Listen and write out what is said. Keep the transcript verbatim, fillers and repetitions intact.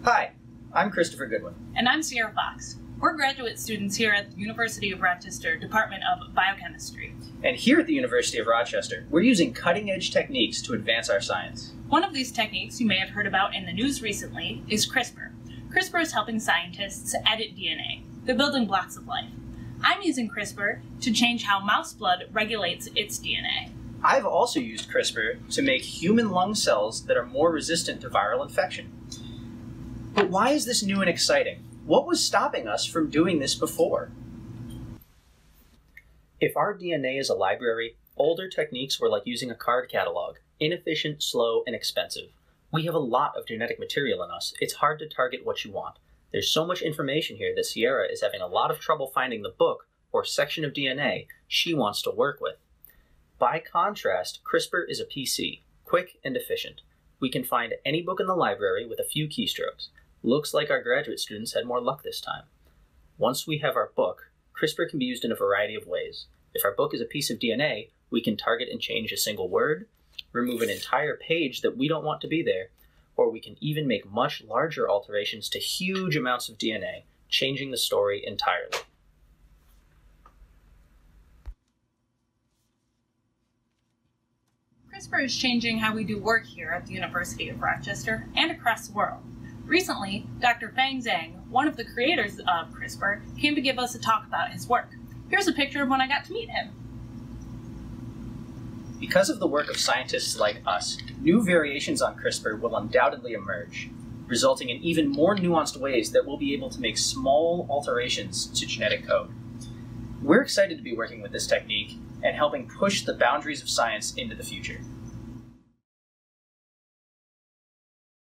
Hi, I'm Christopher Goodwin. And I'm Sierra Fox. We're graduate students here at the University of Rochester Department of Biochemistry. And here at the University of Rochester, we're using cutting-edge techniques to advance our science. One of these techniques you may have heard about in the news recently is CRISPR. CRISPR is helping scientists edit D N A, the building blocks of life. I'm using CRISPR to change how mouse blood regulates its D N A. I've also used CRISPR to make human lung cells that are more resistant to viral infection. But why is this new and exciting? What was stopping us from doing this before? If our D N A is a library, older techniques were like using a card catalog, inefficient, slow, and expensive. We have a lot of genetic material in us. It's hard to target what you want. There's so much information here that Sierra is having a lot of trouble finding the book or section of D N A she wants to work with. By contrast, CRISPR is a P C, quick and efficient. We can find any book in the library with a few keystrokes. Looks like our graduate students had more luck this time. Once we have our book, CRISPR can be used in a variety of ways. If our book is a piece of D N A, we can target and change a single word, remove an entire page that we don't want to be there, or we can even make much larger alterations to huge amounts of D N A, changing the story entirely. CRISPR is changing how we do work here at the University of Rochester and across the world. Recently, Doctor Feng Zhang, one of the creators of CRISPR, came to give us a talk about his work. Here's a picture of when I got to meet him. Because of the work of scientists like us, new variations on CRISPR will undoubtedly emerge, resulting in even more nuanced ways that we'll be able to make small alterations to genetic code. We're excited to be working with this technique and helping push the boundaries of science into the future.